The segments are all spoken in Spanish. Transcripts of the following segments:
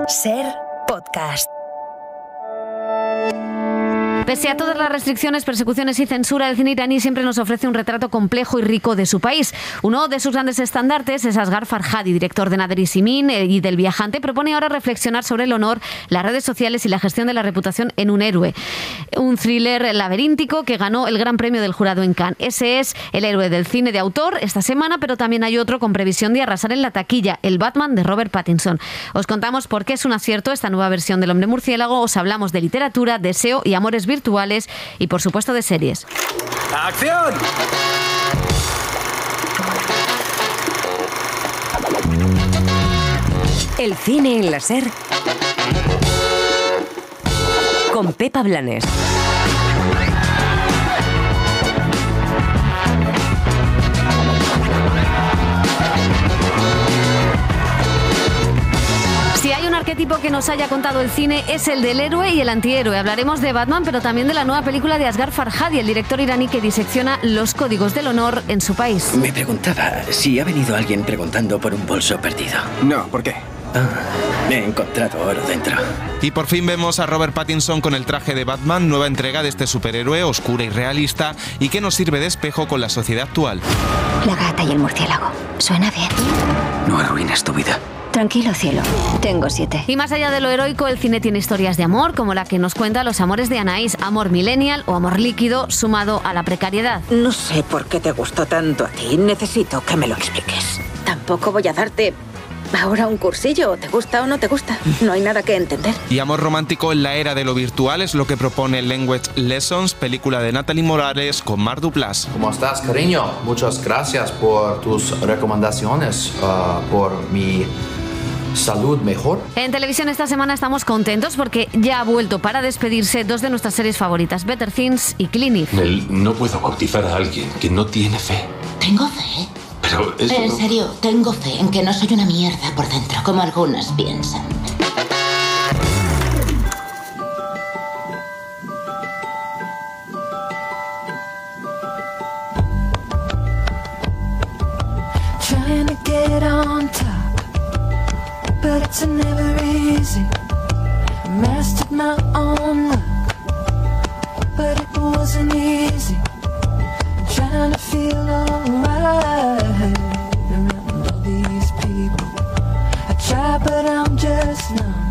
Ser podcast. Pese a todas las restricciones, persecuciones y censura, el cine iraní siempre nos ofrece un retrato complejo y rico de su país. Uno de sus grandes estandartes es Asghar Farhadi, director de Nader y Simin y del Viajante. Propone ahora reflexionar sobre el honor, las redes sociales y la gestión de la reputación en un héroe. Un thriller laberíntico que ganó el Gran Premio del Jurado en Cannes. Ese es el héroe del cine de autor esta semana, pero también hay otro con previsión de arrasar en la taquilla, el Batman de Robert Pattinson. Os contamos por qué es un acierto esta nueva versión del Hombre Murciélago, os hablamos de literatura, deseo y amores virtuales y, por supuesto, de series. ¡Acción! El cine en la Ser con Pepa Blanes. Si hay un arquetipo que nos haya contado el cine es el del héroe y el antihéroe. Hablaremos de Batman, pero también de la nueva película de Asghar Farhadi, el director iraní que disecciona los códigos del honor en su país. Me preguntaba si ha venido alguien preguntando por un bolso perdido. No, ¿por qué? He encontrado oro dentro. Y por fin vemos a Robert Pattinson con el traje de Batman, nueva entrega de este superhéroe oscura y realista y que nos sirve de espejo con la sociedad actual. La gata y el murciélago. Suena bien. No arruines tu vida. Tranquilo, cielo. Tengo 7. Y más allá de lo heroico, el cine tiene historias de amor, como la que nos cuenta Los amores de Anaïs, amor millennial o amor líquido sumado a la precariedad. No sé por qué te gustó tanto a ti. Necesito que me lo expliques. Tampoco voy a darte ahora un cursillo. ¿Te gusta o no te gusta? No hay nada que entender. Y amor romántico en la era de lo virtual es lo que propone Language Lessons, película de Natalie Morales con Marc Duplass. ¿Cómo estás, cariño? Muchas gracias por tus recomendaciones, por mi salud mejor. En televisión esta semana estamos contentos porque ya ha vuelto para despedirse dos de nuestras series favoritas, Better Things y Clint Eastwood. No puedo bautizar a alguien que no tiene fe. ¿Tengo fe? Pero eso en serio, tengo fe en que no soy una mierda por dentro, como algunas piensan. Trying to get on top, but it's never easy. Mastered my own luck, but it wasn't easy. Trying to feel alright around all these people. I try, but I'm just numb.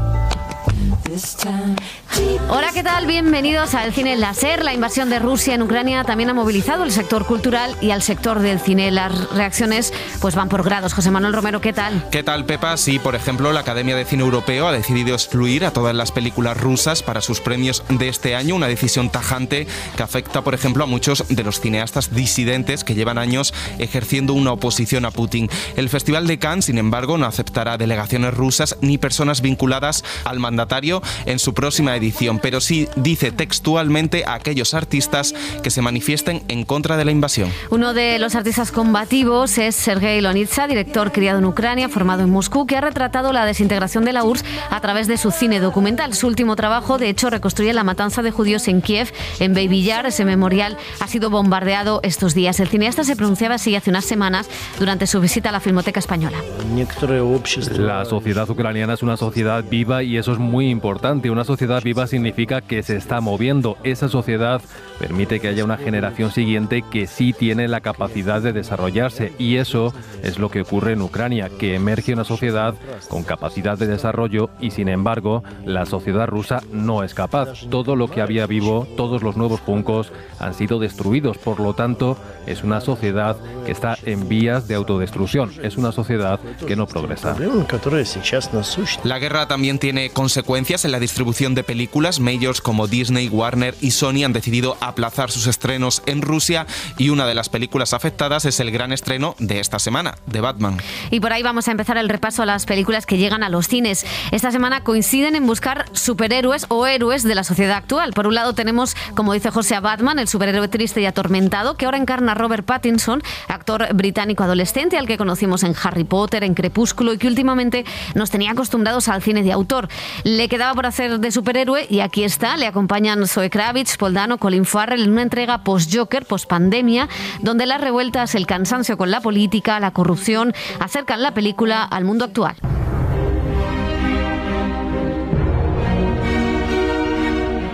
This time. Hola, ¿qué tal? Bienvenidos al Cine en la Ser. La invasión de Rusia en Ucrania también ha movilizado el sector cultural y al sector del cine. Las reacciones pues van por grados. José Manuel Romero, ¿qué tal? ¿Qué tal, Pepa? Sí, por ejemplo, la Academia de Cine Europeo ha decidido excluir a todas las películas rusas para sus premios de este año, una decisión tajante que afecta, por ejemplo, a muchos de los cineastas disidentes que llevan años ejerciendo una oposición a Putin. El Festival de Cannes, sin embargo, no aceptará delegaciones rusas ni personas vinculadas al mandatario en su próxima edición, pero sí dice textualmente a aquellos artistas que se manifiesten en contra de la invasión. Uno de los artistas combativos es Sergei Lonitsa, director criado en Ucrania, formado en Moscú, que ha retratado la desintegración de la URSS a través de su cine documental. Su último trabajo, de hecho, reconstruye la matanza de judíos en Kiev, en Baby Yar. Ese memorial ha sido bombardeado estos días. El cineasta se pronunciaba así hace unas semanas durante su visita a la Filmoteca Española. La sociedad ucraniana es una sociedad viva y eso es muy importante. Una sociedad viva significa que se está moviendo. Esa sociedad permite que haya una generación siguiente que sí tiene la capacidad de desarrollarse, y eso es lo que ocurre en Ucrania, que emerge una sociedad con capacidad de desarrollo y, sin embargo, la sociedad rusa no es capaz. Todo lo que había vivo, todos los nuevos juncos han sido destruidos. Por lo tanto, es una sociedad que está en vías de autodestrucción. Es una sociedad que no progresa. La guerra también tiene consecuencias en la distribución de películas. Majors como Disney, Warner y Sony han decidido aplazar sus estrenos en Rusia, y una de las películas afectadas es el gran estreno de esta semana, de Batman. Y por ahí vamos a empezar el repaso a las películas que llegan a los cines. Esta semana coinciden en buscar superhéroes o héroes de la sociedad actual. Por un lado tenemos, como dice José, a Batman, el superhéroe triste y atormentado, que ahora encarna a Robert Pattinson, actor británico adolescente al que conocimos en Harry Potter, en Crepúsculo, y que últimamente nos tenía acostumbrados al cine de autor. Le quedaba por hacer de superhéroe y aquí está. Le acompañan Zoe Kravitz, Paul Dano, Colin Farrell en una entrega post-Joker, post-pandemia, donde las revueltas, el cansancio con la política, la corrupción acercan la película al mundo actual.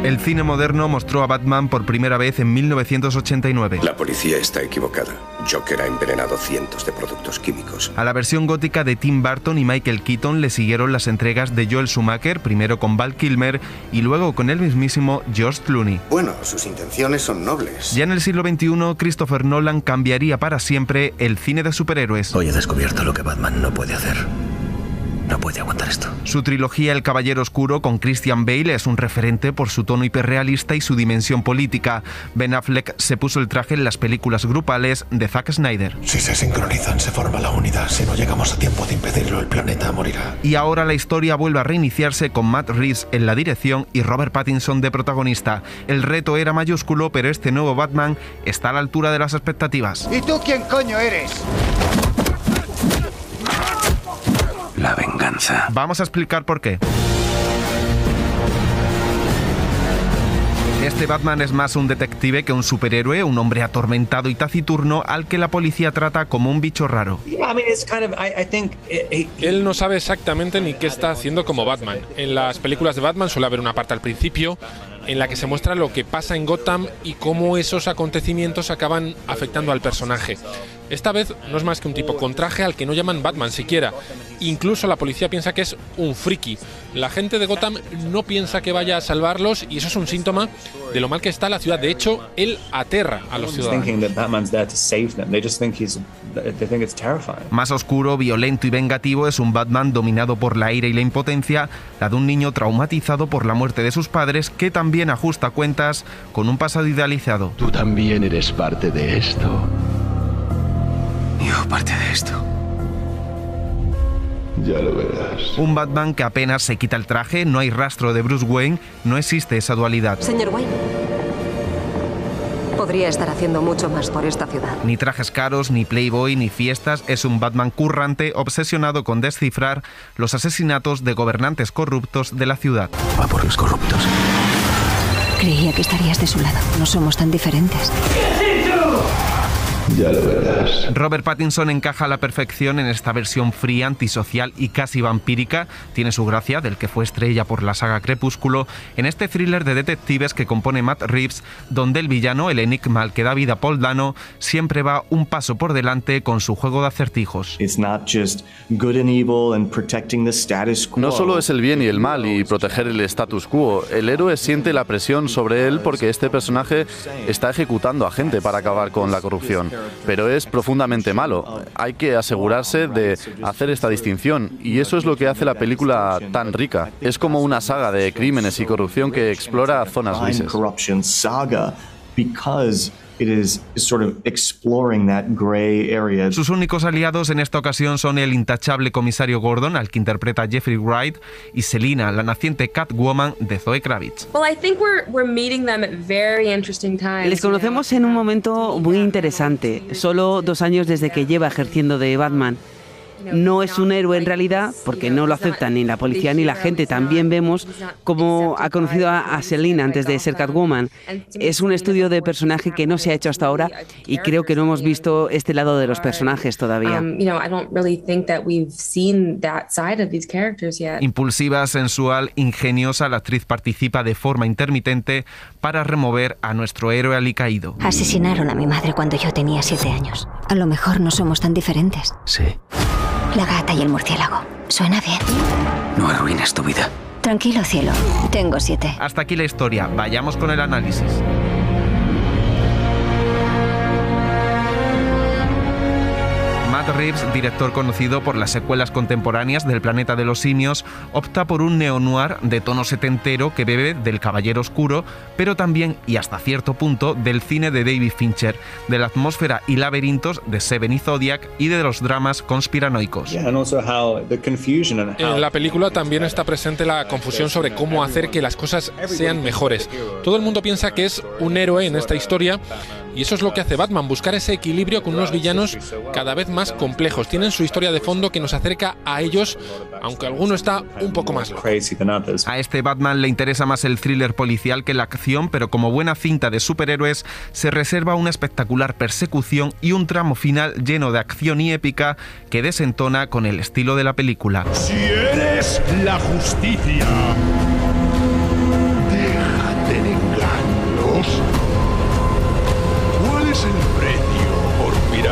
El cine moderno mostró a Batman por primera vez en 1989. La policía está equivocada. Joker ha envenenado cientos de productos químicos. A la versión gótica de Tim Burton y Michael Keaton le siguieron las entregas de Joel Schumacher, primero con Val Kilmer y luego con el mismísimo George Clooney. Bueno, sus intenciones son nobles. Ya en el siglo XXI, Christopher Nolan cambiaría para siempre el cine de superhéroes. Hoy he descubierto lo que Batman no puede hacer. No puede aguantar esto. Su trilogía El Caballero Oscuro con Christian Bale es un referente por su tono hiperrealista y su dimensión política. Ben Affleck se puso el traje en las películas grupales de Zack Snyder. Si se sincronizan, se forma la unidad. Si no llegamos a tiempo de impedirlo, el planeta morirá. Y ahora la historia vuelve a reiniciarse con Matt Reeves en la dirección y Robert Pattinson de protagonista. El reto era mayúsculo, pero este nuevo Batman está a la altura de las expectativas. ¿Y tú quién coño eres? La venganza. Vamos a explicar por qué. Este Batman es más un detective que un superhéroe, un hombre atormentado y taciturno al que la policía trata como un bicho raro. Él no sabe exactamente ni qué está haciendo como Batman. En las películas de Batman suele haber una parte al principio en la que se muestra lo que pasa en Gotham y cómo esos acontecimientos acaban afectando al personaje. Esta vez no es más que un tipo con traje al que no llaman Batman siquiera. Incluso la policía piensa que es un friki. La gente de Gotham no piensa que vaya a salvarlos y eso es un síntoma de lo mal que está la ciudad. De hecho, él aterra a los ciudadanos. Más oscuro, violento y vengativo es un Batman dominado por la ira y la impotencia, la de un niño traumatizado por la muerte de sus padres que también ajusta cuentas con un pasado idealizado. Tú también eres parte de esto. Yo parte de esto. Ya lo verás. Un Batman que apenas se quita el traje, no hay rastro de Bruce Wayne, no existe esa dualidad. Señor Wayne, podría estar haciendo mucho más por esta ciudad. Ni trajes caros, ni Playboy, ni fiestas, es un Batman currante obsesionado con descifrar los asesinatos de gobernantes corruptos de la ciudad. Va por los corruptos. Creía que estarías de su lado. No somos tan diferentes. Ya lo verás. Robert Pattinson encaja a la perfección en esta versión fría, antisocial y casi vampírica. Tiene su gracia, del que fue estrella por la saga Crepúsculo, en este thriller de detectives que compone Matt Reeves, donde el villano, el enigma al que da vida Paul Dano, siempre va un paso por delante con su juego de acertijos. No solo es el bien y el mal y proteger el status quo, el héroe siente la presión sobre él porque este personaje está ejecutando a gente para acabar con la corrupción. Pero es profundamente malo. Hay que asegurarse de hacer esta distinción y eso es lo que hace la película tan rica. Es como una saga de crímenes y corrupción que explora zonas grises. Sus únicos aliados en esta ocasión son el intachable comisario Gordon, al que interpreta Jeffrey Wright, y Selina, la naciente Catwoman de Zoe Kravitz. Les conocemos en un momento muy interesante, solo 2 años desde que lleva ejerciendo de Batman. No es un héroe en realidad, porque no lo aceptan ni la policía ni la gente. También vemos cómo ha conocido a Selina antes de ser Catwoman. Es un estudio de personaje que no se ha hecho hasta ahora y creo que no hemos visto este lado de los personajes todavía. Impulsiva, sensual, ingeniosa, la actriz participa de forma intermitente para remover a nuestro héroe alicaído. Asesinaron a mi madre cuando yo tenía 7 años. A lo mejor no somos tan diferentes. Sí. La gata y el murciélago. Suena bien. No arruines tu vida. Tranquilo, cielo. Tengo 7. Hasta aquí la historia. Vayamos con el análisis. Matt Reeves, director conocido por las secuelas contemporáneas del Planeta de los Simios, opta por un neo-noir de tono setentero que bebe del Caballero Oscuro, pero también, y hasta cierto punto, del cine de David Fincher, de la atmósfera y laberintos de Seven y Zodiac y de los dramas conspiranoicos. En la película también está presente la confusión sobre cómo hacer que las cosas sean mejores. Todo el mundo piensa que es un héroe en esta historia y eso es lo que hace Batman, buscar ese equilibrio con unos villanos cada vez más complejos. Tienen su historia de fondo que nos acerca a ellos, aunque alguno está un poco más loco. A este Batman le interesa más el thriller policial que la acción, pero como buena cinta de superhéroes se reserva una espectacular persecución y un tramo final lleno de acción y épica que desentona con el estilo de la película. Si eres la justicia, déjate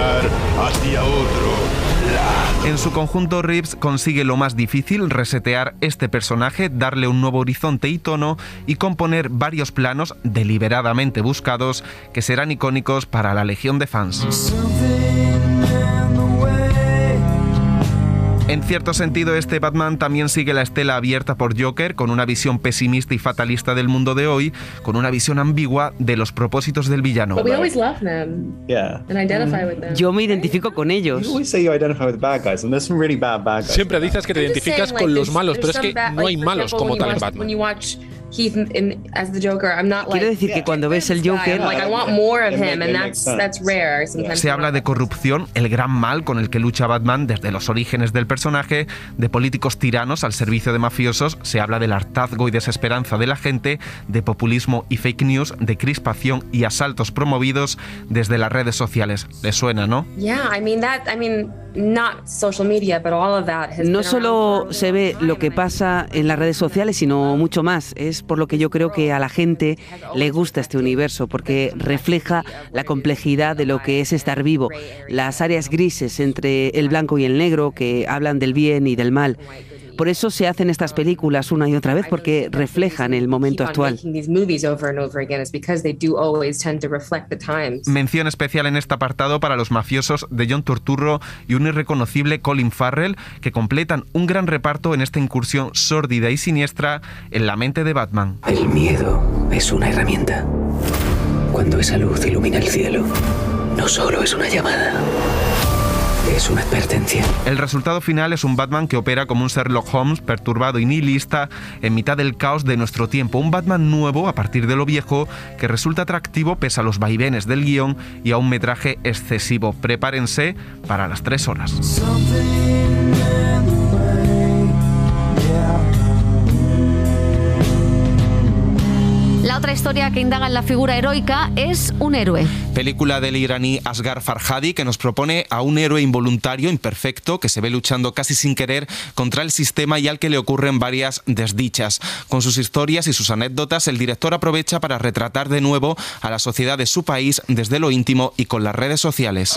girar hacia otro lado. En su conjunto, Reeves consigue lo más difícil, resetear este personaje, darle un nuevo horizonte y tono y componer varios planos deliberadamente buscados que serán icónicos para la legión de fans. En cierto sentido, este Batman también sigue la estela abierta por Joker, con una visión pesimista y fatalista del mundo de hoy, con una visión ambigua de los propósitos del villano. Yo me identifico con ellos. Siempre dices que te identificas con los malos, pero es que no hay malos como tal en Batman. Quiero decir que cuando ves el Joker, se habla de corrupción, el gran mal con el que lucha Batman desde los orígenes del personaje, de políticos tiranos al servicio de mafiosos, se habla del hartazgo y desesperanza de la gente, de populismo y fake news, de crispación y asaltos promovidos desde las redes sociales. ¿Les suena, no? No solo se ve lo que pasa en las redes sociales, sino mucho más. Es por lo que yo creo que a la gente le gusta este universo, porque refleja la complejidad de lo que es estar vivo, las áreas grises entre el blanco y el negro que hablan del bien y del mal. Por eso se hacen estas películas una y otra vez, porque reflejan el momento actual. Mención especial en este apartado para los mafiosos de John Turturro y un irreconocible Colin Farrell, que completan un gran reparto en esta incursión sórdida y siniestra en la mente de Batman. El miedo es una herramienta. Cuando esa luz ilumina el cielo, no solo es una llamada, es una advertencia. El resultado final es un Batman que opera como un Sherlock Holmes perturbado y nihilista en mitad del caos de nuestro tiempo. Un Batman nuevo a partir de lo viejo que resulta atractivo pese a los vaivenes del guión y a un metraje excesivo. Prepárense para las 3 horas. La otra historia que indaga en la figura heroica es Un héroe. Película del iraní Asghar Farhadi, que nos propone a un héroe involuntario, imperfecto, que se ve luchando casi sin querer contra el sistema y al que le ocurren varias desdichas. Con sus historias y sus anécdotas, el director aprovecha para retratar de nuevo a la sociedad de su país desde lo íntimo y con las redes sociales.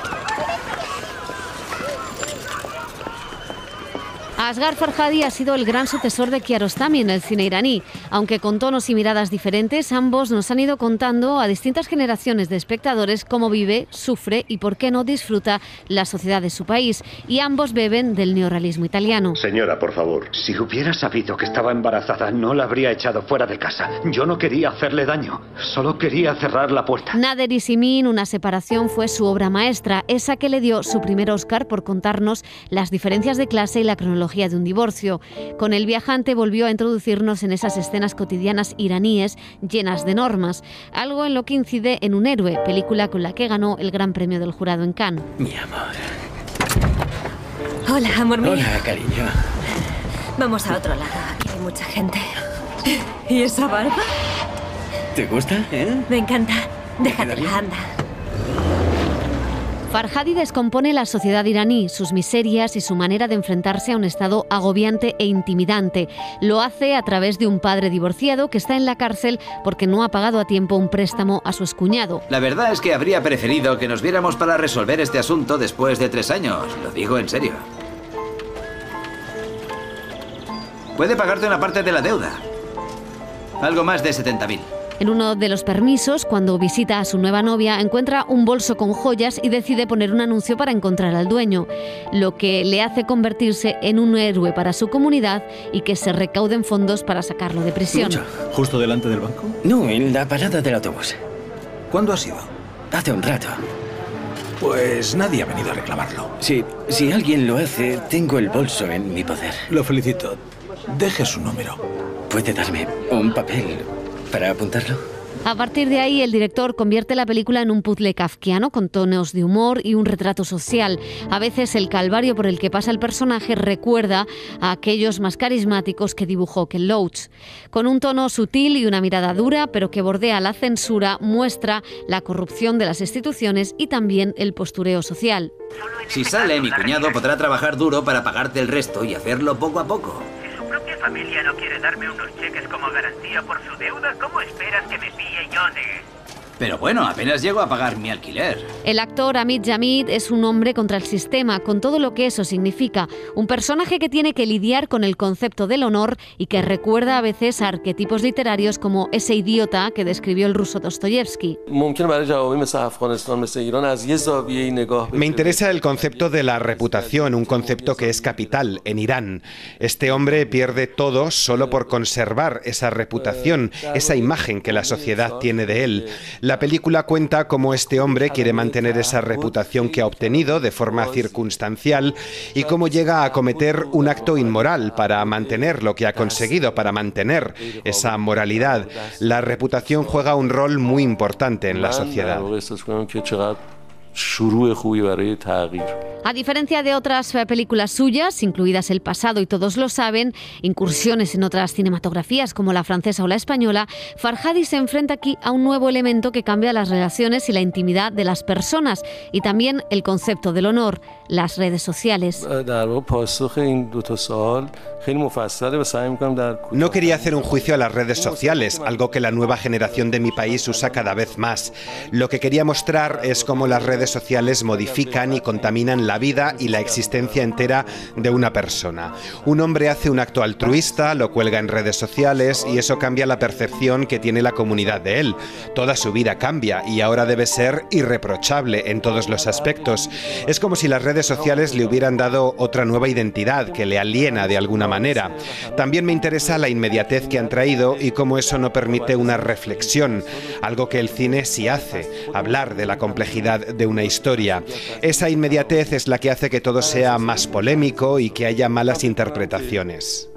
Asghar Farhadi ha sido el gran sucesor de Kiarostami en el cine iraní. Aunque con tonos y miradas diferentes, ambos nos han ido contando a distintas generaciones de espectadores cómo vive, sufre y por qué no disfruta la sociedad de su país. Y ambos beben del neorrealismo italiano. Señora, por favor. Si hubiera sabido que estaba embarazada, no la habría echado fuera de casa. Yo no quería hacerle daño. Solo quería cerrar la puerta. Nader y Simin, una separación, fue su obra maestra, esa que le dio su primer Oscar por contarnos las diferencias de clase y la cronología de un divorcio. Con El viajante volvió a introducirnos en esas escenas cotidianas iraníes llenas de normas, algo en lo que incide en Un héroe, película con la que ganó el Gran Premio del Jurado en Cannes. Mi amor. Hola, amor mío. Hola, cariño. Vamos a otro lado, aquí hay mucha gente. ¿Y esa barba? ¿Te gusta? Me encanta. Déjatela, anda. Farhadi descompone la sociedad iraní, sus miserias y su manera de enfrentarse a un estado agobiante e intimidante. Lo hace a través de un padre divorciado que está en la cárcel porque no ha pagado a tiempo un préstamo a su excuñado. La verdad es que habría preferido que nos viéramos para resolver este asunto después de 3 años. Lo digo en serio. Puede pagarte una parte de la deuda. Algo más de 70.000. En uno de los permisos, cuando visita a su nueva novia, encuentra un bolso con joyas y decide poner un anuncio para encontrar al dueño, lo que le hace convertirse en un héroe para su comunidad y que se recauden fondos para sacarlo de prisión. Mucho. ¿Justo delante del banco? No, en la parada del autobús. ¿Cuándo ha sido? Hace un rato. Pues nadie ha venido a reclamarlo. Si alguien lo hace, tengo el bolso en mi poder. Lo felicito. Deje su número. ¿Puede darme un papel para apuntarlo? A partir de ahí, el director convierte la película en un puzzle kafkiano con tonos de humor y un retrato social. A veces el calvario por el que pasa el personaje recuerda a aquellos más carismáticos que dibujó Ken Loach. Con un tono sutil y una mirada dura, pero que bordea la censura, muestra la corrupción de las instituciones y también el postureo social. Si sale, mi cuñado podrá trabajar duro para pagarte el resto y hacerlo poco a poco. Mi propia familia no quiere darme unos cheques como garantía por su deuda. ¿Cómo esperas que me pille Johnny? Pero bueno, apenas llego a pagar mi alquiler. El actor Amit Jamid es un hombre contra el sistema, con todo lo que eso significa. Un personaje que tiene que lidiar con el concepto del honor y que recuerda a veces a arquetipos literarios como ese idiota que describió el ruso Dostoyevsky. Me interesa el concepto de la reputación, un concepto que es capital en Irán. Este hombre pierde todo solo por conservar esa reputación, esa imagen que la sociedad tiene de él. La película cuenta cómo este hombre quiere mantener esa reputación que ha obtenido de forma circunstancial y cómo llega a cometer un acto inmoral para mantener lo que ha conseguido, para mantener esa moralidad. La reputación juega un rol muy importante en la sociedad. A diferencia de otras películas suyas, incluidas El pasado y Todos lo saben, incursiones en otras cinematografías como la francesa o la española, Farhadi se enfrenta aquí a un nuevo elemento que cambia las relaciones y la intimidad de las personas y también el concepto del honor, las redes sociales. No quería hacer un juicio a las redes sociales, algo que la nueva generación de mi país usa cada vez más. Lo que quería mostrar es cómo las redes sociales modifican y contaminan la vida y la existencia entera de una persona. Un hombre hace un acto altruista, lo cuelga en redes sociales y eso cambia la percepción que tiene la comunidad de él. Toda su vida cambia y ahora debe ser irreprochable en todos los aspectos. Es como si las redes sociales le hubieran dado otra nueva identidad que le aliena de alguna manera. También me interesa la inmediatez que han traído y cómo eso no permite una reflexión, algo que el cine sí hace, hablar de la complejidad de una historia. Esa inmediatez es la que hace que todo sea más polémico y que haya malas interpretaciones.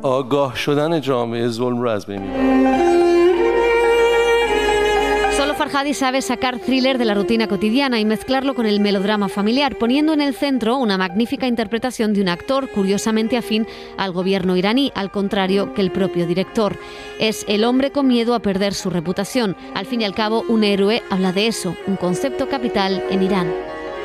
Solo Farhadi sabe sacar thriller de la rutina cotidiana y mezclarlo con el melodrama familiar, poniendo en el centro una magnífica interpretación de un actor curiosamente afín al gobierno iraní, al contrario que el propio director. Es el hombre con miedo a perder su reputación. Al fin y al cabo, un héroe habla de eso, un concepto capital en Irán.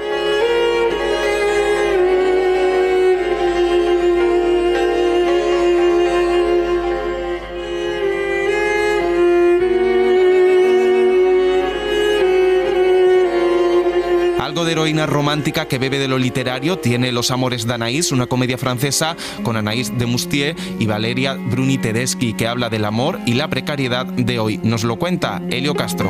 Algo de heroína romántica que bebe de lo literario tiene Los amores de Anaïs, una comedia francesa con Anaïs de Moustier y Valeria Bruni Tedeschi, que habla del amor y la precariedad de hoy. Nos lo cuenta Elio Castro.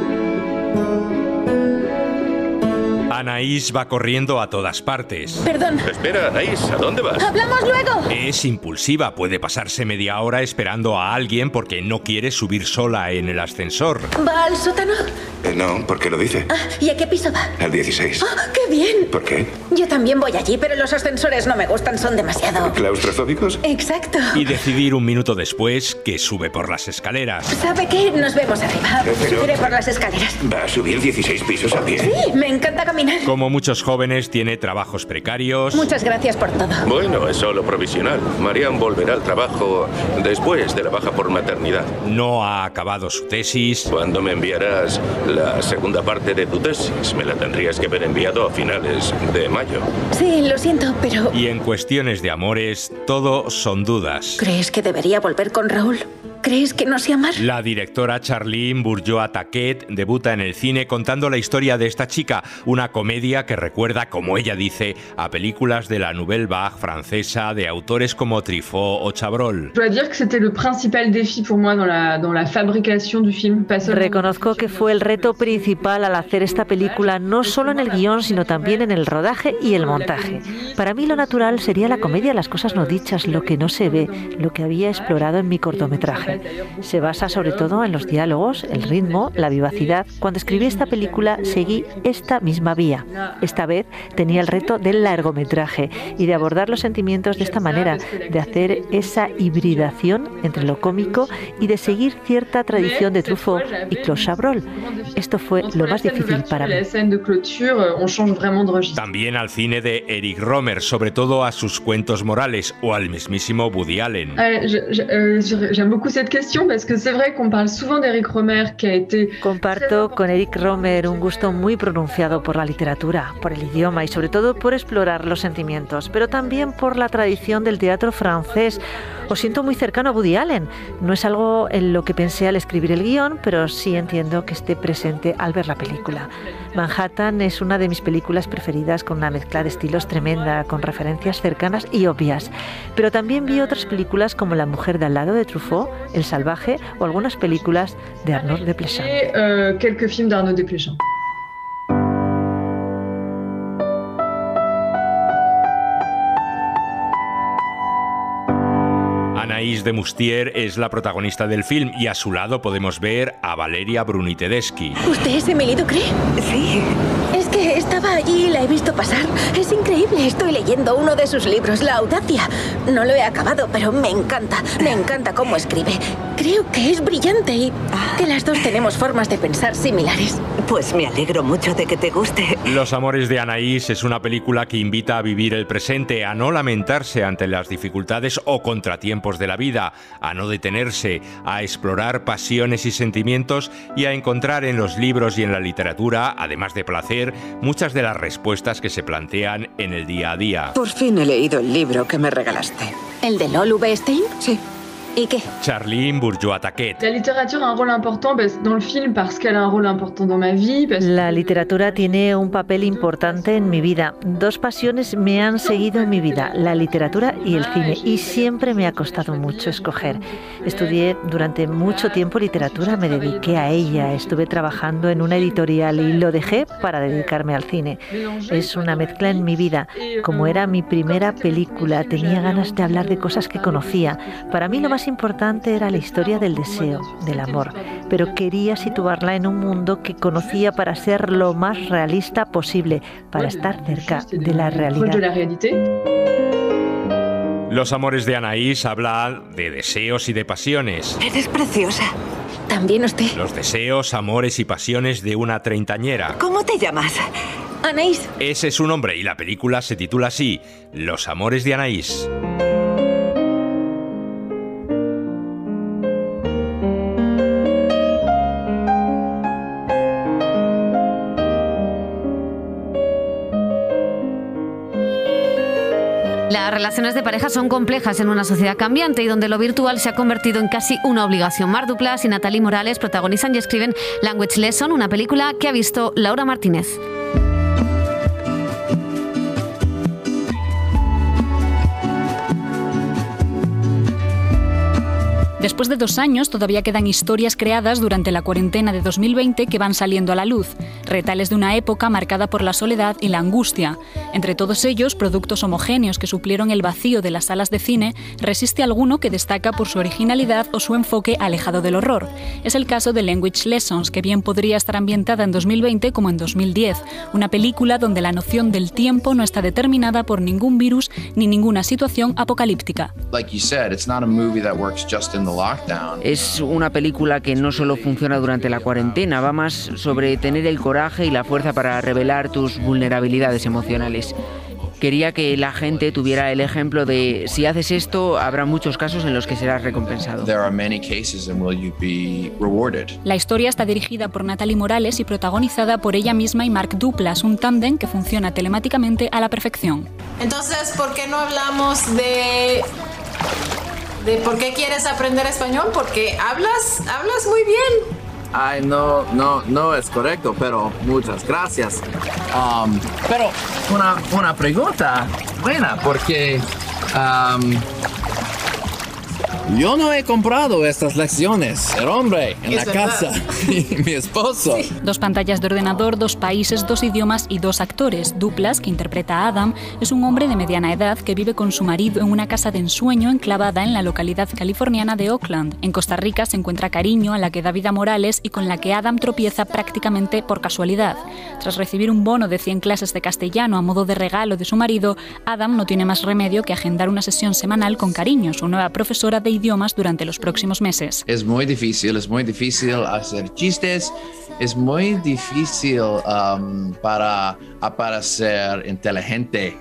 Anaïs va corriendo a todas partes. Perdón. Espera, Anaïs, ¿a dónde vas? ¡Hablamos luego! Es impulsiva, puede pasarse media hora esperando a alguien porque no quiere subir sola en el ascensor. ¿Va al sótano? No, ¿por qué lo dice? ¿Y a qué piso va? Al 16. ¡Oh, qué bien! ¿Por qué? Yo también voy allí, pero los ascensores no me gustan, son demasiado... ¿Claustrofóbicos? Exacto. Y decidir un minuto después que sube por las escaleras. ¿Sabe qué? Nos vemos arriba. Subiré por las escaleras. ¿Va a subir 16 pisos a pie? Sí, me encanta caminar. Como muchos jóvenes, tiene trabajos precarios. Muchas gracias por todo. Bueno, es solo provisional. Marian volverá al trabajo después de la baja por maternidad. No ha acabado su tesis. ¿Cuándo me enviarás la segunda parte de tu tesis? Me la tendrías que haber enviado a finales de mayo. Sí, lo siento, pero... Y en cuestiones de amores, todo son dudas. ¿Crees que debería volver con Raúl? ¿Crees que no sé amar? La directora Charline Bourgeois-Taquet debuta en el cine contando la historia de esta chica, una comedia que recuerda, como ella dice, a películas de la Nouvelle Vague francesa de autores como Truffaut o Chabrol. Reconozco que fue el reto principal al hacer esta película, no solo en el guión, sino también en el rodaje y el montaje. Para mí lo natural sería la comedia, las cosas no dichas, lo que no se ve, lo que había explorado en mi cortometraje. Se basa sobre todo en los diálogos, el ritmo, la vivacidad. Cuando escribí esta película seguí esta misma vía. Esta vez tenía el reto del largometraje y de abordar los sentimientos de esta manera, de hacer esa hibridación entre lo cómico y de seguir cierta tradición de Truffaut y Claude Chabrol. Esto fue lo más difícil para mí. También al cine de Eric Rohmer, sobre todo a sus cuentos morales o al mismísimo Woody Allen. Comparto con Eric Romer un gusto muy pronunciado por la literatura, por el idioma y sobre todo por explorar los sentimientos, pero también por la tradición del teatro francés. Os siento muy cercano a Woody Allen. No es algo en lo que pensé al escribir el guión, pero sí entiendo que esté presente al ver la película. Manhattan es una de mis películas preferidas, con una mezcla de estilos tremenda, con referencias cercanas y obvias. Pero también vi otras películas como La mujer de al lado de Truffaut, El salvaje o algunas películas de Arnaud Desplechin. Quelques films d'Arnaud Desplechin. Anaïs de Moustier es la protagonista del film y a su lado podemos ver a Valeria Bruni Tedeschi. ¿Usted es Emily Ducré? Sí. Es que estaba allí y la he visto pasar. Es increíble. Estoy leyendo uno de sus libros, La audacia. No lo he acabado, pero me encanta. Me encanta cómo escribe. Creo que es brillante y que las dos tenemos formas de pensar similares. Pues me alegro mucho de que te guste. Los amores de Anaïs es una película que invita a vivir el presente, a no lamentarse ante las dificultades o contratiempos de la vida, a no detenerse, a explorar pasiones y sentimientos y a encontrar en los libros y en la literatura, además de placer, muchas de las respuestas que se plantean en el día a día. Por fin he leído el libro que me regalaste. ¿El de Lolu Bestein? Sí. ¿Y qué? Charline Bourgeois-Taquet. La literatura a un rol important dans le film parce qu'elle a un rôle important dans ma vie. La literatura tiene un papel importante en mi vida. Dos pasiones me han seguido en mi vida, la literatura y el cine, y siempre me ha costado mucho escoger. Estudié durante mucho tiempo literatura, me dediqué a ella, estuve trabajando en una editorial y lo dejé para dedicarme al cine. Es una mezcla en mi vida. Como era mi primera película, tenía ganas de hablar de cosas que conocía. Para mí lo más importante era la historia del deseo, del amor, pero quería situarla en un mundo que conocía para ser lo más realista posible, para estar cerca de la realidad. Los amores de Anaïs hablan de deseos y de pasiones. Eres preciosa. ¿También usted? Los deseos, amores y pasiones de una treintañera. ¿Cómo te llamas? Anaïs. Ese es su nombre y la película se titula así, Los amores de Anaïs. Las relaciones de pareja son complejas en una sociedad cambiante y donde lo virtual se ha convertido en casi una obligación. Marc Duplass y Nathalie Morales protagonizan y escriben Language Lesson, una película que ha visto Laura Martínez. Después de 2 años, todavía quedan historias creadas durante la cuarentena de 2020 que van saliendo a la luz, retales de una época marcada por la soledad y la angustia. Entre todos ellos, productos homogéneos que suplieron el vacío de las salas de cine, resiste alguno que destaca por su originalidad o su enfoque alejado del horror. Es el caso de Language Lessons, que bien podría estar ambientada en 2020 como en 2010, una película donde la noción del tiempo no está determinada por ningún virus ni ninguna situación apocalíptica. Es una película que no solo funciona durante la cuarentena, va más sobre tener el coraje y la fuerza para revelar tus vulnerabilidades emocionales. Quería que la gente tuviera el ejemplo de si haces esto, habrá muchos casos en los que serás recompensado. La historia está dirigida por Nathalie Morales y protagonizada por ella misma y Marc Duplass, un tándem que funciona telemáticamente a la perfección. Entonces, ¿por qué no hablamos de por qué quieres aprender español? Porque hablas muy bien. Ay, no es correcto, pero muchas gracias. Pero una pregunta buena, porque yo no he comprado estas lecciones. El hombre en la casa y mi esposo. Sí. 2 pantallas de ordenador, 2 países, 2 idiomas y 2 actores. Duplass, que interpreta a Adam, es un hombre de mediana edad que vive con su marido en una casa de ensueño enclavada en la localidad californiana de Oakland. En Costa Rica se encuentra Cariño, a la que da vida Morales y con la que Adam tropieza prácticamente por casualidad. Tras recibir un bono de 100 clases de castellano a modo de regalo de su marido, Adam no tiene más remedio que agendar una sesión semanal con Cariño, su nueva profesora de idiomas durante los próximos meses. Es muy difícil hacer chistes, es muy difícil para aparecer inteligente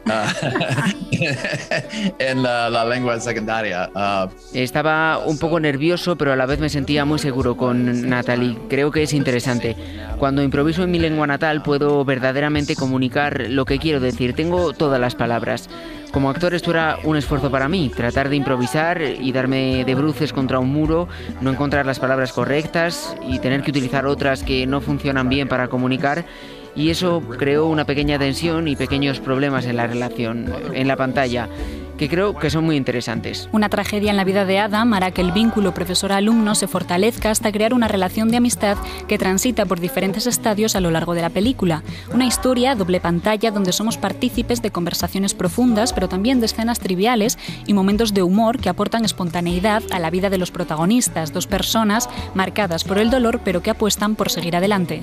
en la lengua secundaria. Estaba un poco nervioso, pero a la vez me sentía muy seguro con Natalie. Creo que es interesante. Cuando improviso en mi lengua natal puedo verdaderamente comunicar lo que quiero decir. Tengo todas las palabras. Como actor esto era un esfuerzo para mí, tratar de improvisar y darme de bruces contra un muro, no encontrar las palabras correctas y tener que utilizar otras que no funcionan bien para comunicar. Y eso creó una pequeña tensión y pequeños problemas en la relación, en la pantalla, que creo que son muy interesantes. Una tragedia en la vida de Adam hará que el vínculo profesor-alumno se fortalezca hasta crear una relación de amistad que transita por diferentes estadios a lo largo de la película. Una historia a doble pantalla donde somos partícipes de conversaciones profundas, pero también de escenas triviales y momentos de humor que aportan espontaneidad a la vida de los protagonistas, dos personas marcadas por el dolor, pero que apuestan por seguir adelante.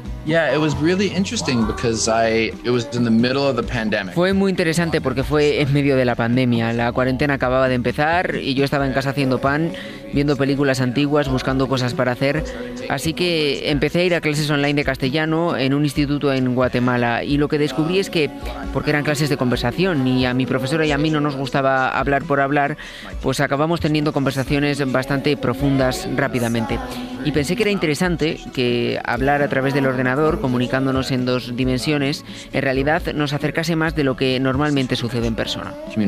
Fue muy interesante porque fue en medio de la pandemia. La cuarentena acababa de empezar y yo estaba en casa haciendo pan, viendo películas antiguas, buscando cosas para hacer. Así que empecé a ir a clases online de castellano en un instituto en Guatemala y lo que descubrí es que, porque eran clases de conversación y a mi profesora y a mí no nos gustaba hablar por hablar, pues acabamos teniendo conversaciones bastante profundas rápidamente. Y pensé que era interesante que hablar a través del ordenador, comunicándonos en dos dimensiones, en realidad nos acercase más de lo que normalmente sucede en persona.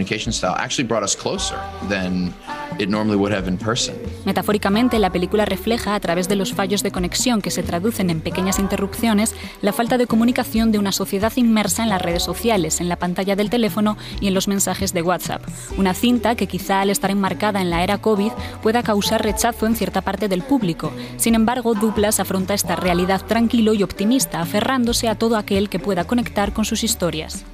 Metafóricamente, la película refleja, a través de los fallos de conexión que se traducen en pequeñas interrupciones, la falta de comunicación de una sociedad inmersa en las redes sociales, en la pantalla del teléfono y en los mensajes de WhatsApp. Una cinta que quizá al estar enmarcada en la era COVID pueda causar rechazo en cierta parte del público. Sin embargo, Douglas afronta esta realidad tranquilo y optimista, aferrándose a todo aquel que pueda conectar con sus historias.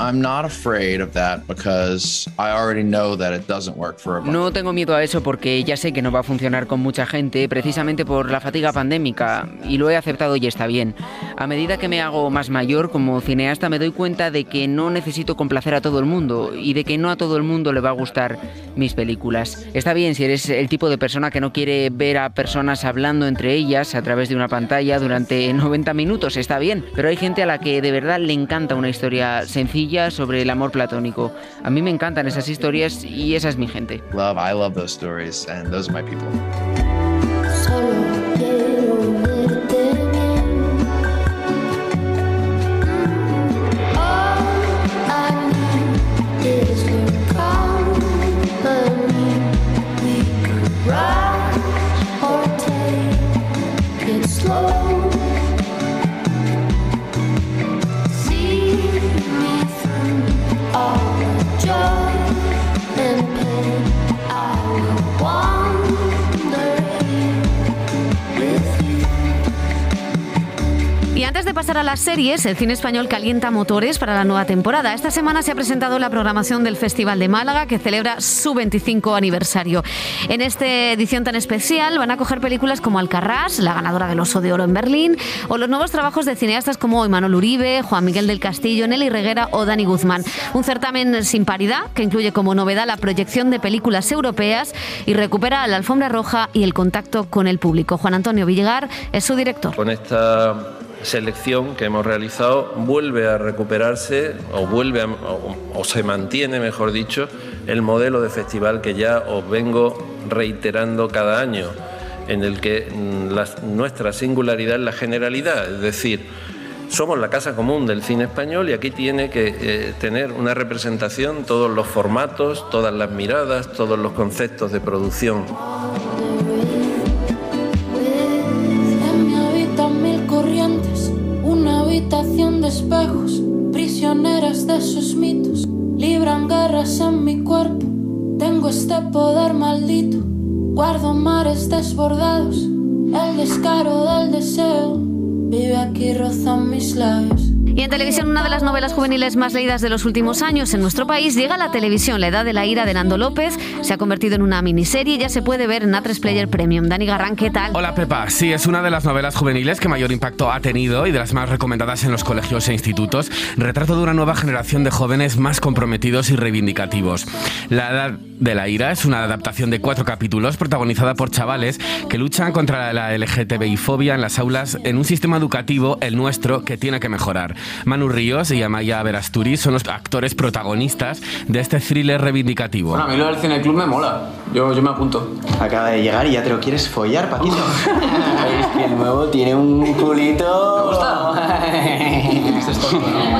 No tengo miedo a eso porque ya sé que no va a funcionar con mucha gente, precisamente por la fatiga pandémica, y lo he aceptado y está bien. A medida que me hago más mayor como cineasta me doy cuenta de que no necesito complacer a todo el mundo y de que no a todo el mundo le va a gustar mis películas. Está bien si eres el tipo de persona que no quiere ver a personas hablando entre ellas a través de una pantalla durante 90 minutos, está bien, pero hay gente a la que de verdad le encanta una historia sencilla sobre el amor platónico. A mí me encantan esas historias y esa es mi gente. I love those stories and those are my people. Y antes de pasar a las series, el cine español calienta motores para la nueva temporada. Esta semana se ha presentado la programación del Festival de Málaga, que celebra su 25 aniversario. En esta edición tan especial van a coger películas como Alcarrás, la ganadora del Oso de Oro en Berlín, o los nuevos trabajos de cineastas como Imanol Uribe, Juan Miguel del Castillo, Nelly Reguera o Dani Guzmán. Un certamen sin paridad que incluye como novedad la proyección de películas europeas y recupera la alfombra roja y el contacto con el público. Juan Antonio Villegar es su director. Con esta selección que hemos realizado vuelve a recuperarse o se mantiene, mejor dicho, el modelo de festival que ya os vengo reiterando cada año, en el que nuestra singularidad es la generalidad, es decir, somos la casa común del cine español y aquí tiene que tener una representación todos los formatos, todas las miradas, todos los conceptos de producción. Una habitación de espejos, prisioneras de sus mitos, libran guerras en mi cuerpo. Tengo este poder maldito, guardo mares desbordados. El descaro del deseo vive aquí, roza mis labios. Y en televisión, una de las novelas juveniles más leídas de los últimos años en nuestro país llega a la televisión. La edad de la ira de Nando López se ha convertido en una miniserie y ya se puede ver en A3 Player Premium. Dani Garrán, ¿qué tal? Hola Pepa, sí, es una de las novelas juveniles que mayor impacto ha tenido y de las más recomendadas en los colegios e institutos. Retrato de una nueva generación de jóvenes más comprometidos y reivindicativos. La edad de la ira es una adaptación de 4 capítulos protagonizada por chavales que luchan contra la LGTBI-fobia en las aulas en un sistema educativo, el nuestro, que tiene que mejorar. Manu Ríos y Amaya Verasturi son los actores protagonistas de este thriller reivindicativo. Bueno, a mí lo del cineclub me mola. Yo me apunto. Acaba de llegar y ya te lo quieres follar, Paquito. Es que el nuevo tiene un culito... ¿Te gusta? Este es tonto,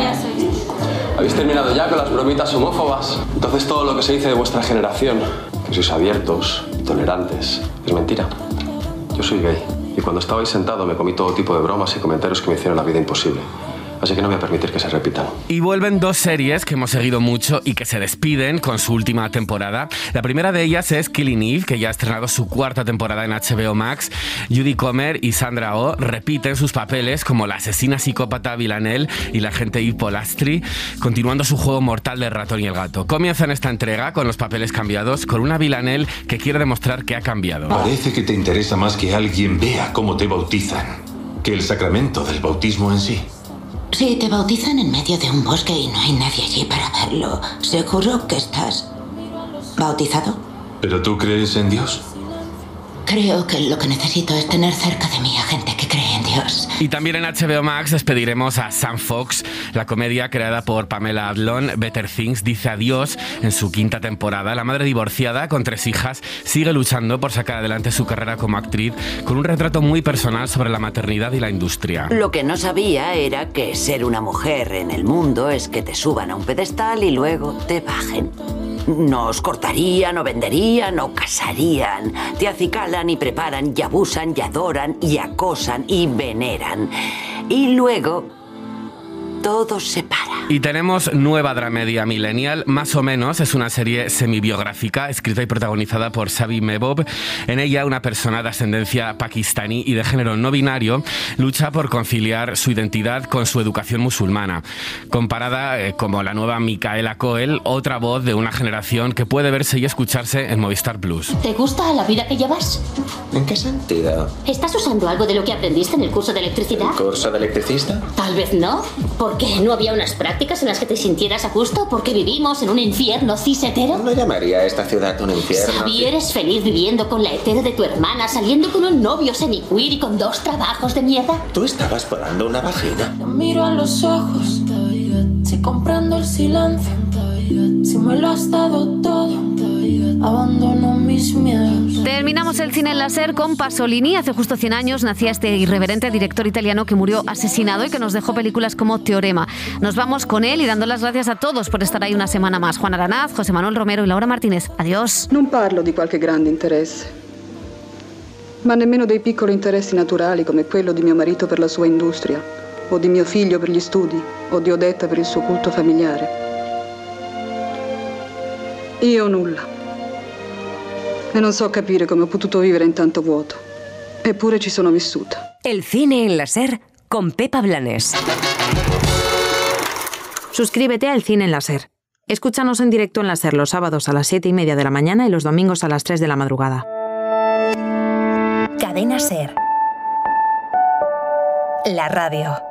¿no? ¿Habéis terminado ya con las bromitas homófobas? Entonces todo lo que se dice de vuestra generación, que sois abiertos, tolerantes, es mentira. Yo soy gay y cuando estaba ahí sentado me comí todo tipo de bromas y comentarios que me hicieron la vida imposible. Así que no voy a permitir que se repitan. Y vuelven 2 series que hemos seguido mucho y que se despiden con su última temporada. La primera de ellas es Killing Eve, que ya ha estrenado su 4ª temporada en HBO Max. Judy Comer y Sandra Oh repiten sus papeles como la asesina psicópata Villanelle y la agente Eve Polastri, continuando su juego mortal del ratón y el gato. Comienzan esta entrega con los papeles cambiados, con una Villanelle que quiere demostrar que ha cambiado. Parece que te interesa más que alguien vea cómo te bautizan que el sacramento del bautismo en sí. Si te bautizan en medio de un bosque y no hay nadie allí para verlo, ¿seguro que estás bautizado? ¿Pero tú crees en Dios? Creo que lo que necesito es tener cerca de mí a gente que cree en Dios. Y también en HBO Max despediremos a Sam Fox. La comedia creada por Pamela Adlon, Better Things, dice adiós en su 5ª temporada. La madre divorciada con 3 hijas sigue luchando por sacar adelante su carrera como actriz, con un retrato muy personal sobre la maternidad y la industria. Lo que no sabía era que ser una mujer en el mundo es que te suban a un pedestal y luego te bajen. Nos cortarían o venderían o casarían, te acicalan y preparan y abusan y adoran y acosan y veneran. Y luego todo se para. Y tenemos nueva dramedia millennial, más o menos. Es una serie semibiográfica escrita y protagonizada por Sabi Mehboob. En ella, una persona de ascendencia pakistaní y de género no binario lucha por conciliar su identidad con su educación musulmana. Comparada como la nueva Micaela Coel, otra voz de una generación que puede verse y escucharse en Movistar Plus. ¿Te gusta la vida que llevas? ¿En qué sentido? ¿Estás usando algo de lo que aprendiste en el curso de electricidad? ¿Curso de electricista? Tal vez no. ¿Por qué? ¿No había unas prácticas en las que te sintieras a gusto? ¿Porque vivimos en un infierno cis-hetero? No llamaría a esta ciudad un infierno. Xavi, eres feliz viviendo con la hetero de tu hermana, saliendo con un novio semi-queer y con 2 trabajos de mierda. ¿Tú estabas parando una vagina? Te miro a los ojos, si comprendo el silencio, si me lo has dado todo, abandono mis miedos. Terminamos el cine en láser con Pasolini. Hace justo 100 años nacía este irreverente director italiano que murió asesinado y que nos dejó películas como Teorema. Nos vamos con él y dando las gracias a todos por estar ahí una semana más. Juan Aranaz, José Manuel Romero y Laura Martínez. Adiós. Non parlo di qualche grande interesse, ma nemmeno dei piccoli interessi naturali come quello di mio marito per la sua industria, o di mio figlio per gli studi, o di Odetta per il suo culto familiare. Io nulla. E non so capire come ho potuto vivere in tanto vuoto. Eppure ci sono vissuta. El cine en la SER con Pepa Blanes. Suscríbete al Cine en la SER. Escúchanos en directo en la SER los sábados a las 7:30 de la mañana y los domingos a las 3 de la madrugada. Cadena SER. La radio.